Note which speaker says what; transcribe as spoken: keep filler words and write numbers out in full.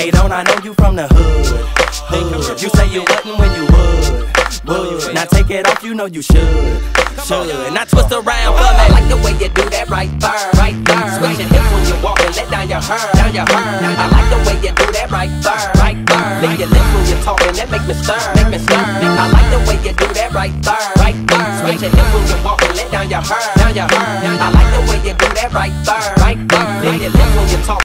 Speaker 1: Hey, don't I know you from the hood? Hood. You say you wouldn't when you would. Would. Now take it off, you know you should. Should. Now twist around for me.
Speaker 2: I like the way you do that right there, right there. Switch your hips when you walk and let down your hair, down your hair. I like the way you do that right there, right there. Lick your lips when you're talking, that make me stir, make me stir. I like the way you do that right there, right there. Switch your hips when you walk and let down your hair, down your hair. I like the way you do that right there, right there. Lick your lips when you talk.